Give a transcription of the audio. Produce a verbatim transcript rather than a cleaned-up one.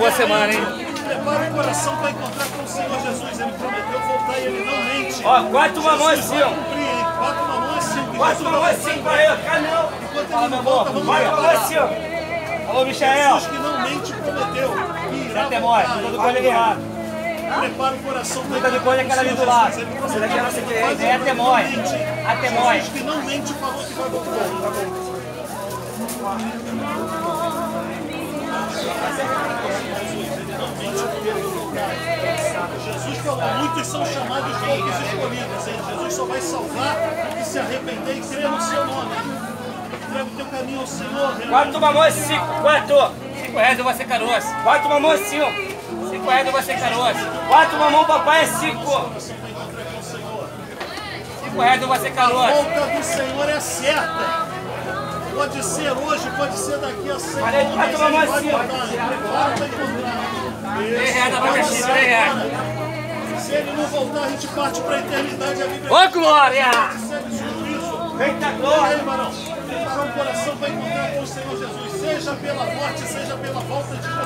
boa semana, hein? Prepara o coração para encontrar com o Senhor Jesus. Ele prometeu voltar e ele não mente. Ó, quatro mamões assim, ó. Quatro mamões cinco. Quatro mamões cinco aí, ó. Caminhão. Enquanto ele não volta, vamos quatro mamões assim, ó. Alô, Michael. Jesus que não mente prometeu que irá Até morre, voltar. tudo coisa do lado. Prepara o coração para Tudo de coisa aquela ali do lado. Essa daqui é a nossa direita, é até morre. Até morre. Jesus que não mente falou que vai voltar. Jesus falou, muitos são chamados, poucos escolhidos, hein? Jesus só vai salvar e se arrepender e crer no seu nome. Entrega o teu caminho ao Senhor. Quatro mamões, cinco, quatro. Cinco reais eu vou ser caroço. Quatro mamões, cinco. Cinco reais eu vou ser caroço. Quatro mamões, papai é cinco. Cinco reais eu vou ser A caroço. volta do Senhor é certa. Pode ser hoje, pode ser daqui a cem Olha aí, anos, quatro ele mamões, vai cinco. voltar. Prepara para encontrar. Três reais na abacaxi, três reais. Se ele não voltar, a gente parte para a eternidade. A Bíblia Ô, glória! recebe juízo. Eita, Aí, glória! varão, prepara o coração para encontrar com o Senhor Jesus. Seja pela morte, seja pela volta de Jesus.